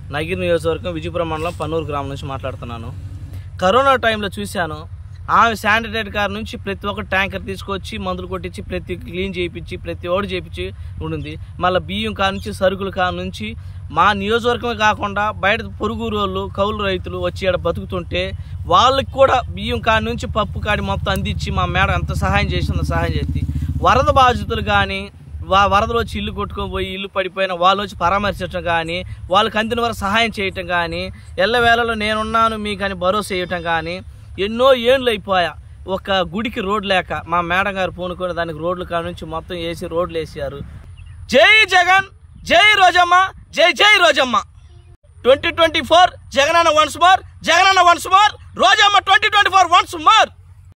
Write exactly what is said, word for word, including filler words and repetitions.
నగిరి నియోజకవర్గం విజయపురం మండలం పన్నూరు గ్రామం నుంచి మాట్లాడుతున్నాను. కరోనా టైంలో చూశాను, ఆమె శానిటైజర్ కార్ నుంచి ప్రతి ఒక్క ట్యాంకర్ తీసుకొచ్చి మందులు కొట్టించి ప్రతి క్లీన్ చేయించి ప్రతి ఓడి చేయించి ఉండింది. మళ్ళీ బియ్యం కా నుంచి సరుకుల కా నుంచి మా నియోజకవర్గమే కాకుండా బయట పొరుగురు వాళ్ళు కౌలు రైతులు వచ్చి ఇక్కడ బతుకుతుంటే వాళ్ళకి కూడా బియ్యం కాడి నుంచి పప్పు కాడి మొత్తం అందించి మా మేడం ఎంత సహాయం చేసిందో సహాయం చేసి వరద బాధితులు కానీ వా వరదలు వచ్చి ఇల్లు కొట్టుకొని పోయి ఇల్లు పడిపోయిన వాళ్ళు వచ్చి పరామర్శించడం కానీ వాళ్ళకి అందిన వరకు సహాయం చేయటం కానీ ఎల్లవేళలో నేనున్నాను మీకు అని భరోసా చేయటం కానీ ఎన్నో ఏళ్ళు అయిపోయా. ఒక గుడికి రోడ్ లేక మా మేడం గారు పూనుకొని దానికి రోడ్లు కాడ నుంచి మొత్తం వేసి రోడ్లు వేసారు. జై జగన్, జై రోజమ్మ, జై జై రోజమ్మ. ట్వంటీ ట్వంటీ ఫోర్ జగనన్న వన్స్ మోర్, జగనన్న వన్స్ మోర్, రోజమ్మ twenty twenty four once more.